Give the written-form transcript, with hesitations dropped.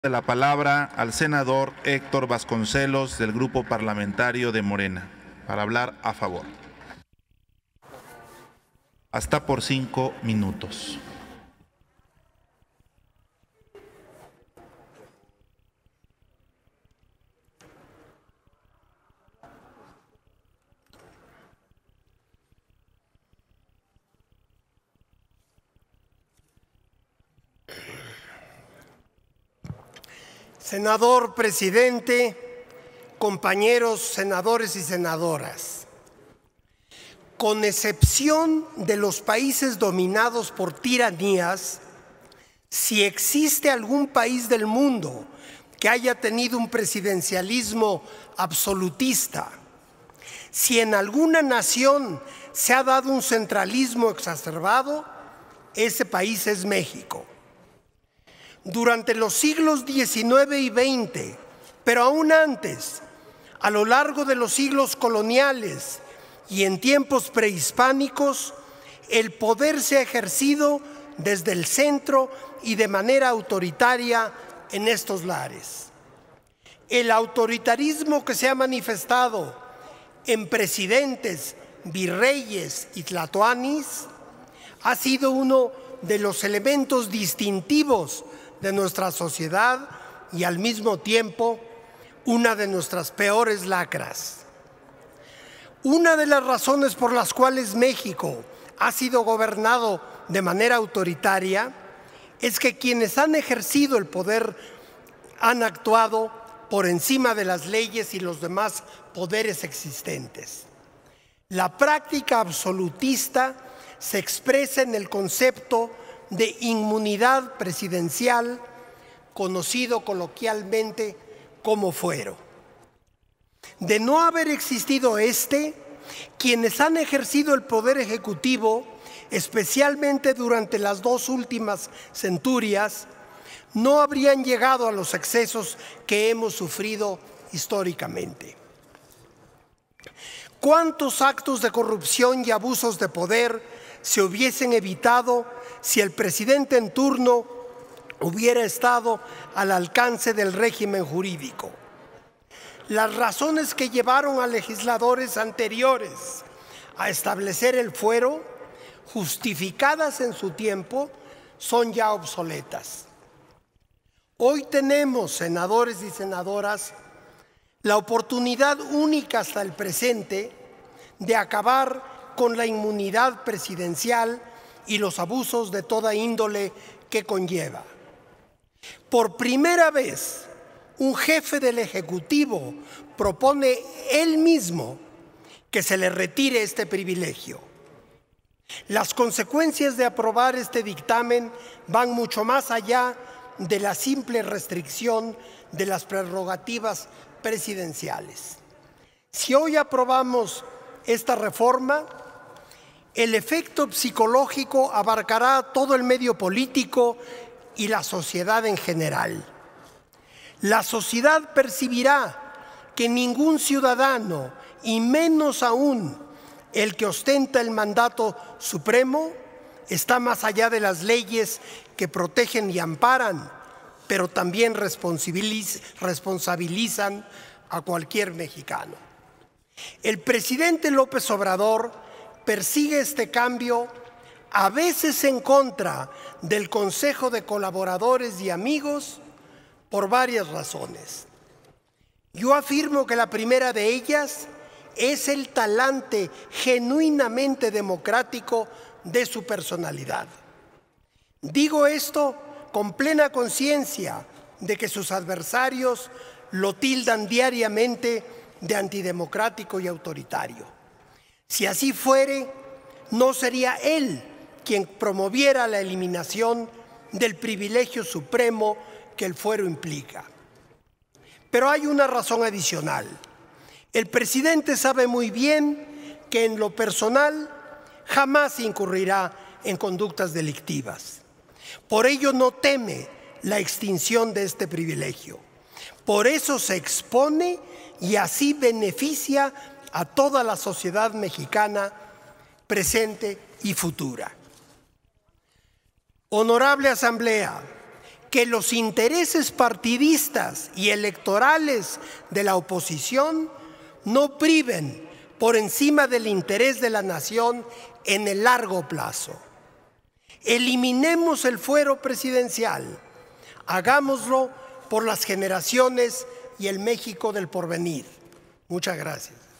De la palabra al senador Héctor Vasconcelos del Grupo Parlamentario de Morena para hablar a favor. Hasta por 5 minutos. Senador presidente, compañeros senadores y senadoras, con excepción de los países dominados por tiranías, si existe algún país del mundo que haya tenido un presidencialismo absolutista, si en alguna nación se ha dado un centralismo exacerbado, ese país es México. Durante los siglos XIX y XX, pero aún antes, a lo largo de los siglos coloniales y en tiempos prehispánicos, el poder se ha ejercido desde el centro y de manera autoritaria en estos lares. El autoritarismo que se ha manifestado en presidentes, virreyes y tlatoanis ha sido uno de los elementos distintivos de nuestra sociedad y al mismo tiempo una de nuestras peores lacras. Una de las razones por las cuales México ha sido gobernado de manera autoritaria es que quienes han ejercido el poder han actuado por encima de las leyes y los demás poderes existentes. La práctica absolutista se expresa en el concepto de inmunidad presidencial, conocido coloquialmente como fuero. De no haber existido quienes han ejercido el poder ejecutivo, especialmente durante las 2 últimas centurias, no habrían llegado a los excesos que hemos sufrido históricamente. ¿Cuántos actos de corrupción y abusos de poder se hubiesen evitado si el presidente en turno hubiera estado al alcance del régimen jurídico? Las razones que llevaron a legisladores anteriores a establecer el fuero, justificadas en su tiempo, son ya obsoletas. Hoy tenemos, senadores y senadoras, la oportunidad única hasta el presente de acabar con la inmunidad presidencial y los abusos de toda índole que conlleva. Por primera vez, un jefe del Ejecutivo propone él mismo que se le retire este privilegio. Las consecuencias de aprobar este dictamen van mucho más allá de la simple restricción de las prerrogativas presidenciales. Si hoy aprobamos esta reforma, el efecto psicológico abarcará todo el medio político y la sociedad en general. La sociedad percibirá que ningún ciudadano, y menos aún el que ostenta el mandato supremo, está más allá de las leyes que protegen y amparan, pero también responsabilizan a cualquier mexicano. El presidente López Obrador persigue este cambio, a veces en contra del Consejo de Colaboradores y Amigos, por varias razones. Yo afirmo que la primera de ellas es el talante genuinamente democrático de su personalidad. Digo esto con plena conciencia de que sus adversarios lo tildan diariamente de antidemocrático y autoritario. Si así fuere, no sería él quien promoviera la eliminación del privilegio supremo que el fuero implica. Pero hay una razón adicional. El presidente sabe muy bien que en lo personal jamás incurrirá en conductas delictivas. Por ello no teme la extinción de este privilegio. Por eso se expone y así beneficia a toda la sociedad mexicana presente y futura. Honorable Asamblea, que los intereses partidistas y electorales de la oposición no priven por encima del interés de la nación en el largo plazo. Eliminemos el fuero presidencial. Hagámoslo por las generaciones y el México del porvenir. Muchas gracias.